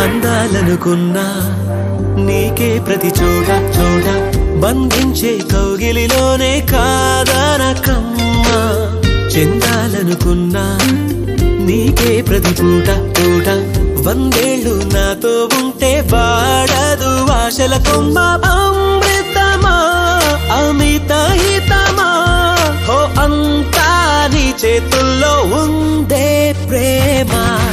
అందాలనుకున్నా నీకే ప్రతి చోట చోట బంధించే కౌగిలిలోనే కాదనకమ్మా చెందాలనుకున్నా నీకే ప్రతి పూట పూట వందేళ్ళు నాతో ఉంటే వాడదు ఆశల కొమ్మ అమృతమా అమిత హితమా హో అంతా నీ చేతుల్లో ఉందే ప్రేమ